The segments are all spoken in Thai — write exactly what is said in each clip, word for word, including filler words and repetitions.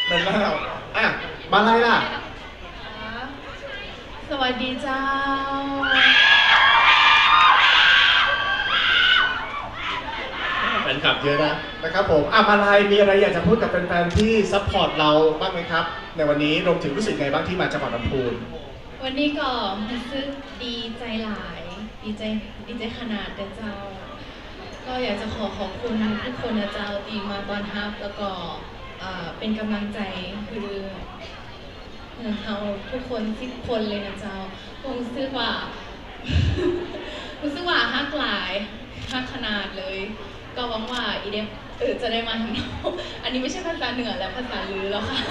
เป็นแล้วอ่ะมาอะไรล่ะสวัสดีเจ้าแฟนคลับเยอะนะนะครับผมอ่ะมาอะไรมีอะไรอยากจะพูดกับแฟนๆที่ซัพพอร์ตเราบ้างไหมครับในวันนี้รวมถึงรู้สึกไงบ้างที่มาจังหวัดลำพูนวันนี้ก็รู้สึกดีใจหลายดีใจดีใจขนาดเจ้าก็อยากจะขอขอบคุณทุกคนนะเจ้าตีมาตอนฮับแล้วก็เป็นกำลังใจคือเราทุกคนทุกคนเลยนะเจ้าคงรู้สึกว่ารู้สึกว่าฮักหลายฮักขนาดเลยก็หวังว่าอีเดฟเออจะได้มาทำเราอันนี้ไม่ใช่ภาษาเหนือแล้วภาษาลือแล้วค่ะ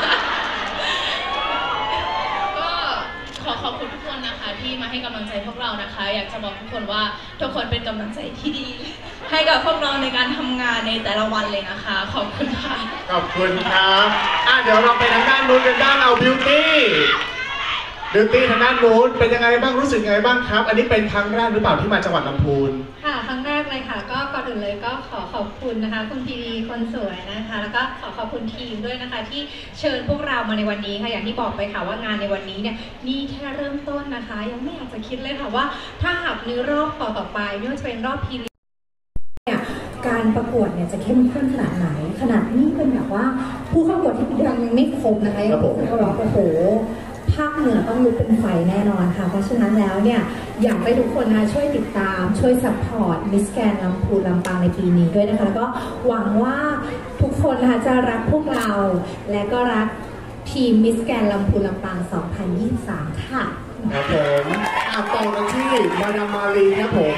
ก็ขอขอบคุณทุกคนนะคะที่มาให้กำลังใจพวกเรานะคะอยากจะบอกทุกคนว่าทุกคนเป็นกำลังใจที่ดีให้กับพวกเราในการทำงานในแต่ละวันเลยนะคะขอบคุณค่ะขอบคุณครับอ่ะเดี๋ยวเราไปทางด้านนู้นกันด้านเอาบิวตี้บิวตี้ทางด้านนู้นเป็นยังไงบ้างรู้สึกยังไงบ้างครับอันนี้เป็นครั้งแรกหรือเปล่าที่มาจังหวัดลำพูนค่ะครั้งแรกเลยค่ะก็ก่อนอื่นเลยก็ขอขอบคุณนะคะคุณพีดีคนสวยนะคะแล้วก็ขอขอบคุณทีมด้วยนะคะที่เชิญพวกเรามาในวันนี้ค่ะอย่างที่บอกไปค่ะว่างานในวันนี้เนี่ยนี่แค่เริ่มต้นนะคะยังไม่อยากจะคิดเลยค่ะว่าถ้าหากในรอบต่อต่อไปไม่ว่าจะเป็นรอบพีดีเนี่ยการประกวดเนี่ยจะเข้มข้นขนาดไหนขนาดนี้เป็นแบบว่าผู้เข้าประกวดที่ยังไม่ครบนะคะยังไม่ครบโอ้โหภาคเหนือต้องลุกเป็นไฟแน่นอนค่ะเพราะฉะนั้นแล้วเนี่ยอยากให้ทุกคนนะช่วยติดตามช่วยซัพพอร์ตมิสแกรนด์ลำพูนลำปางในปีนี้ด้วยนะคะแล้วก็หวังว่าทุกคนนะคะจะรักพวกเราและก็รักทีมมิสแกรนด์ลำพูนลำปางสองพันยี่สิบสามค่ะครับผมอ่ะต่อกันที่มาดามมาลีครับผม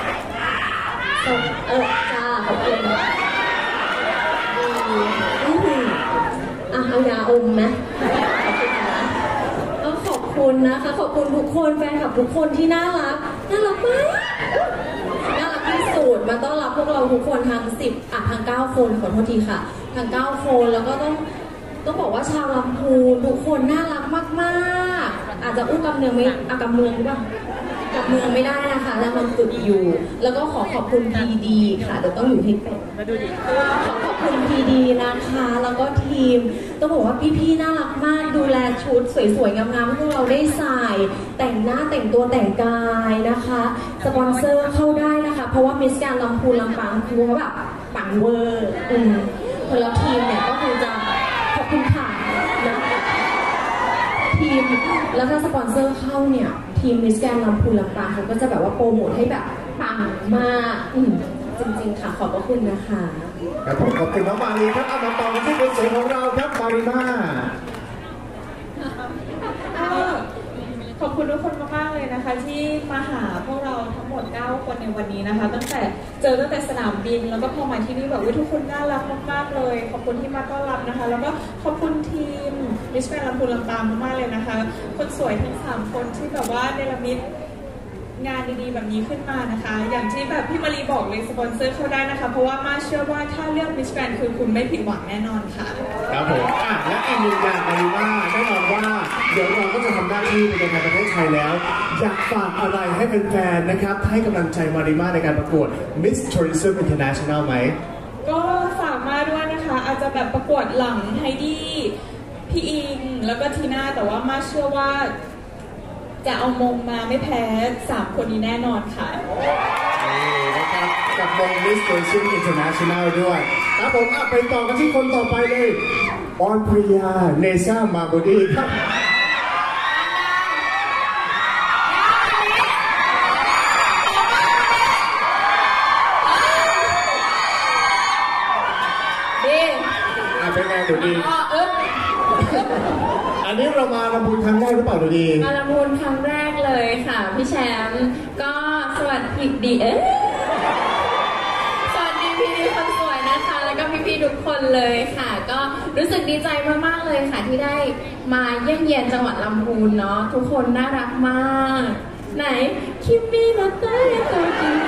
เออจ้าขอบคุณอ่ะเอายาอมไหมขอบคุณนะคะขอบคุณทุกคนแฟนคลับทุกคนที่น่ารักน่ารักมากน่ารักที่สุดมาต้อนรับพวกเราทุกคนทั้งสิบอ่ะทั้งเก้าคนขอโทษทีค่ะทั้งเก้าคนแล้วก็ต้องต้องบอกว่าชาวลำพูนทุกคนน่ารักมากๆอาจจะอู้กำเมืองไม่อ่ะกำเมืองหรือเปล่ากับเมืองไม่ได้นะคะแล้วมันฝึกอยู่แล้วก็ขอขอบคุณพีดีค่ะเดี๋ยวต้องอยู่ที่เป็ดมาดูดิขอขอบคุณพีดีนะคะแล้วก็ทีมต้องบอกว่าพี่ๆน่ารักมากดูแลชุดสวยๆงามๆให้พวกเราได้ใส่แต่งหน้าแต่งตัวแต่งกายนะคะสปอนเซอร์เข้าได้นะคะเพราะว่ามิสแกรนด์ลำพูนลำปางคือเขาแบบปังเวอร์อืมคนละทีมเนี่ยก็คงจะขอบคุณค่ะนะทีมแล้วถ้าสปอนเซอร์เข้าเนี่ยทีมมิสแกรนด์ลำพูนลำปางเขาก็จะแบบว่าโปรโมทให้แบบปังมากจริงๆค่ะขอบพระคุณนะคะครับผมขอบคุณน้องมาลีครับเอามาต่อกันที่คนสวยของเราครับมาริมาขอบคุณทุกคนมากๆเลยนะคะที่มาหาพวกเราทั้งหมดเก้าคนในวันนี้นะคะตั้งแต่เจอตั้งแต่สนามบินแล้วก็พอมาที่นี่แบบว่าทุกคนน่ารักมากๆเลยขอบคุณที่มาต้อนรับนะคะแล้วก็ขอบคุณทีมมิสแกรนด์ลำพูนลำปางมากๆเลยนะคะคนสวยทั้งสามคนที่แบบว่าเนรมิตงานดีๆแบบนี้ขึ้นมานะคะอย่างที่แบบพี่มารีบอกเลยสปอนเซอร์เข้าได้นะคะเพราะว่ามาเชื่อว่าถ้าเลือกมิสแกรนด์คือคุณไม่ผิดหวังแน่นอนค่ะครับผมอ่ะและอีกหนึ่งอย่างมาริมาแน่นอนว่าเดี๋ยวเราก็จะทำหน้าที่ในการประเทศไทยแล้วอยากฝากอะไรให้แฟนๆนะครับให้กำลังใจมาริมาในการประกวด Miss Tourism International ไหมก็ฝากมาด้วยนะคะอาจจะแบบประกวดหลังไฮดี้พี่อิงแล้วก็ทีน่าแต่ว่ามาเชื่อว่าจะเอามงมาไม่แพ้สามคนนี้แน่นอนค่ะนี่นะครับกับมง Miss Tourism International ด้วยครับผมอ่ะไปต่อกันที่คนต่อไปเลยออนปริยาเนซ่ามาโบดีครับดีอ่ะเป็นไงดูดีอันนี้เรามาลำพูนครั้งแรกหรือเปล่าดูดีมาลำพูนครั้งแรกเลยค่ะพี่แชมป์ก็สวัสดีดีเอ๊ะสวัสดีพี่ดีคนสวยนะคะแล้วก็พี่ๆทุกคนเลยค่ะก็รู้สึกดีใจมากๆเลยค่ะที่ได้มาเยี่ยมเยียนจังหวัดลำพูนเนาะทุกคนน่ารักมากไหนคิมมี่มาเต้ตัวจริง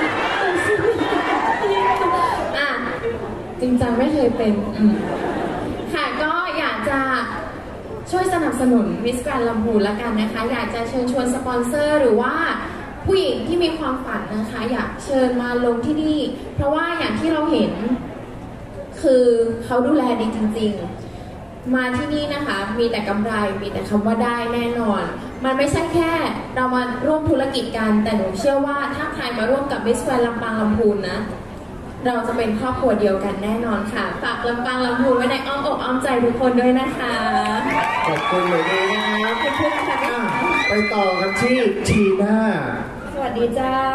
อ่ะจริงจังไม่เคยเป็นค่ะก็อยากจะช่วยสนับสนุนมิสแกรนด์ลำพูนละกันนะคะอยากจะเชิญชวนสปอนเซอร์หรือว่าผู้หญิงที่มีความฝันนะคะอยากเชิญมาลงที่นี่เพราะว่าอย่างที่เราเห็นคือเขาดูแลดีจริงๆมาที่นี่นะคะมีแต่กำไรมีแต่คำว่าได้แน่นอนมันไม่ใช่แค่เรามาร่วมธุรกิจกันแต่หนูเชื่อว่าถ้าใครมาร่วมกับมิสแกรนด์ลำปางลำพูนนะเราจะเป็นครอบครัวเดียวกันแน่นอนค่ะฝากลำปางลำพูนไว้ในอ้อมอกอ้อมใจทุกคนด้วยนะคะขอบคุณเลยนะครับขอบคุณค่ะไปต่อกันที่ทีน่าสวัสดีเจ้า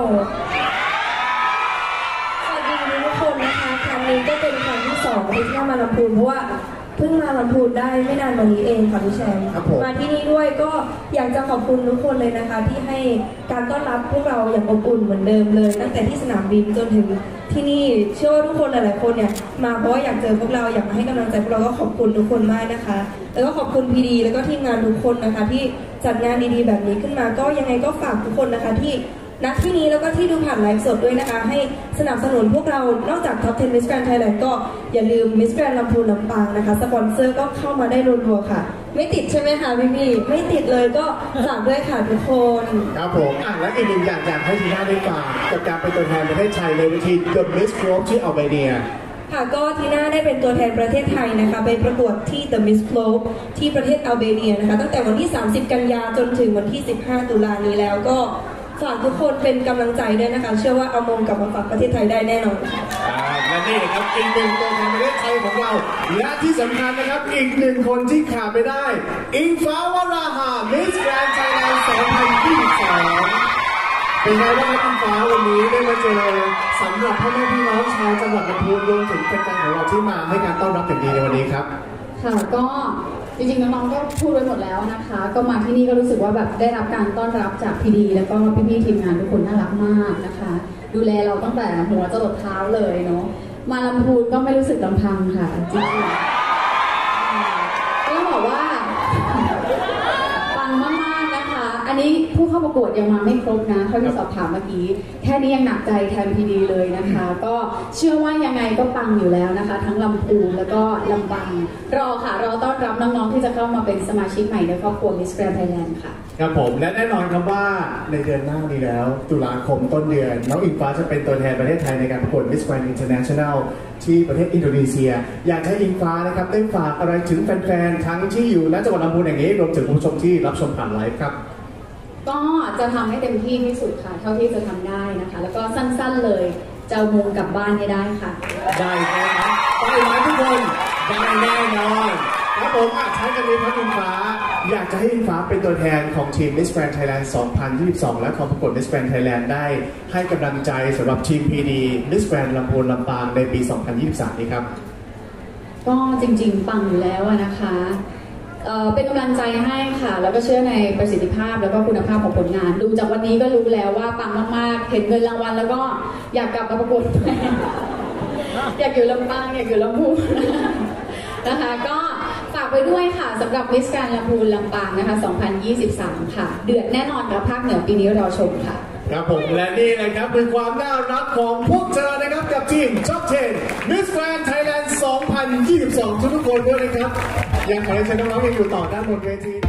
สวัสดีทุกคนนะคะครั้งนี้ก็เป็นครั้งที่สองที่ที่มาลำพูนเพราะว่าเพิ่งมาลำพูนได้ไม่นานวันนี้เองค่ะพี่แชมป์มาที่นี่ด้วยก็อยากจะขอบคุณทุกคนเลยนะคะที่ให้การต้อนรับพวกเราอย่างอบอุ่นเหมือนเดิมเลยตั้งแต่ที่สนามบินจนถึงที่นี่เชื่อว่าทุกคนหลายๆคนเนี่ยมาเพราะว่าอยากเจอพวกเราอยากมาให้กำลังใจพวกเราก็ขอบคุณทุกคนมากนะคะแล้วก็ขอบคุณพีดีแล้วก็ทีมงานทุกคนนะคะที่จัดงานดีๆแบบนี้ขึ้นมาก็ยังไงก็ฝากทุกคนนะคะที่ณที่นี้แล้วก็ที่ดูผ่านไลฟ์สดด้วยนะคะให้สนับสนุนพวกเรานอกจาก ท็อป เท็น Miss Grand Thailand ก็อย่าลืม Miss Grand ลำพูนลำปางนะคะสปอนเซอร์ก็เข้ามาได้รัวๆค่ะไม่ติดใช่ไหมคะพี่พี่ไม่ติดเลยก็ฝากด้วยค่ะทุกคนครับผมอ่ะและอีกหนึ่งอย่างอยากให้ทีน่าได้ฟังกับการเป็นตัวแทนประเทศไทยในเวที The Miss Globe ที่อัลเบเนียค่ะก็ทีน่าได้เป็นตัวแทนประเทศไทยนะคะไปประกวดที่ The Miss Globe ที่ประเทศอัลเบเนียนะคะตั้งแต่วันที่สามสิบกันยาจนถึงวันที่สิบห้าตุลานี้แล้วก็ฝากทุกคนเป็นกำลังใจด้วยนะคะเชื่อว่าเอามงกลับมาฝากประเทศไทยได้แน่นอนค่ะและนี่ครับอีกหนึ่งตัวแทนประเทศไทยของเราและที่สำคัญนะครับอีกหนึ่งคนที่ขาดไม่ได้อิงฟ้าวราหะ Miss Grand Thailand สองพันยี่สิบสองเป็นไงบ้างครับอิงฟ้าวันนี้ได้มาเจอสำหรับพ่อแม่พี่น้องชาวจังหวัดลำพูนรวมถึงแฟนๆของเราที่มาให้การต้อนรับอย่างดีในวันนี้ครับค่ะก็จริงๆน้องๆก็พูดไว้หมดแล้วนะคะก็มาที่นี่ก็รู้สึกว่าแบบได้รับการต้อนรับจากพีดีแล้วก็พี่ๆทีมงานทุกคนน่ารักมากนะคะดูแลเราตั้งแต่หัวจรดเท้าเลยเนาะมาลำพูนก็ไม่รู้สึกลำพังค่ะจริงๆก็บอกว่าปังมากๆนะคะอันนี้ผู้เข้าประกวดยังมาไม่ครบนะเท่าที่สอบถามเมื่อกี้แค่นี้ยังหนักใจแทนพีดีเลยนะคะก็เชื่อว่ายังไงก็ปังอยู่แล้วนะคะทั้งลำพูนแล้วก็ลำปางรอค่ะรอต้อนรับน้องๆที่จะเข้ามาเป็นสมาชิกใหม่ในครอบครัว Miss Grand Thailand ค่ะครับผมและแน่นอนครับว่าในเดือนหน้านี้แล้วตุลาคมต้นเดือนน้องอิงฟ้าจะเป็นตัวแทนประเทศไทยในการประกวด Miss Grand International ที่ประเทศอินโดนีเซียอยากให้อิงฟ้านะครับได้ฝากอะไรถึงแฟนๆทั้งที่อยู่ณจังหวัดลำพูนอย่างนี้รวมถึงผู้ชมที่รับชมผ่านไลฟ์ครับก็จะทำให้เต็มที่ที่สุดค่ะเท่าที่จะทำได้นะคะแล้วก็สั้นๆเลยจะเอามงกลับบ้านให้ได้ค่ะได้แน่นอนไปไหมทุกคนได้แน่นอนครับผมอาจใช้กันนี้ครับอิงฟ้าอยากจะให้อิงฟ้าเป็นตัวแทนของทีม Miss Grand Thailand สองพันยี่สิบสองและของประกวด Miss Grand Thailand ได้ให้กำลังใจสำหรับทีม พี ดี Miss Grand ลำพูนลำปางในปี สองพันยี่สิบสาม นี้ครับก็จริงๆปังอยู่แล้วนะคะเป็นกำลังใจให้ค่ะแล้วก็เชื่อในประสิทธิภาพแล้วก็คุณภาพของผลงานดูจากวันนี้ก็รู้แล้วว่าปังมากๆเห็นเงินรางวัลแล้วก็อยากกลับมาประกวดอยากอยู่ลำปางอยากอยู่ลำพูนนะคะก็ฝากไปด้วยค่ะสำหรับ Miss Grand ลำพูนลำปางนะคะสองพันยี่สิบสามค่ะเดือดแน่นอนกับภาคเหนือปีนี้รอชมค่ะครับผมและนี่นะครับเป็นความน่ารักของพวกเธอนะครับกับทีม ท็อป เท็น Miss Grand Thailand สองพันยี่สิบสองทุกๆคนด้วยนะครับยังขอให้เชิญน้องๆยังอยู่ต่อด้านบนเวที